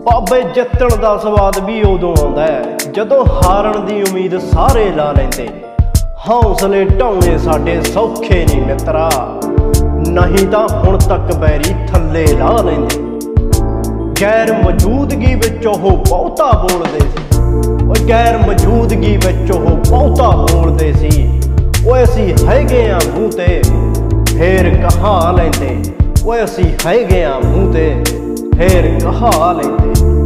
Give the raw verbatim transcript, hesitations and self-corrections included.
बाबे जितण दा स्वाद भी उदों आउंदा है जदों हारन दी उम्मीद सारे ला लैंदे। हौसले ढाउणे साडे सौखे नहीं मित्रा, नहीं तां हुण तक बैरी थल्ले ला लैंदे। गैर मौजूदगी विच ओह बहुता बोलदे सी, गैर मौजूदगी विच ओह बहुता बोलदे सी। ओए असीं हैगे आ मूंह ते फेर कहा लैंदे, ओए असीं हैगे आ मूंह ते फेर कहा लैंदे।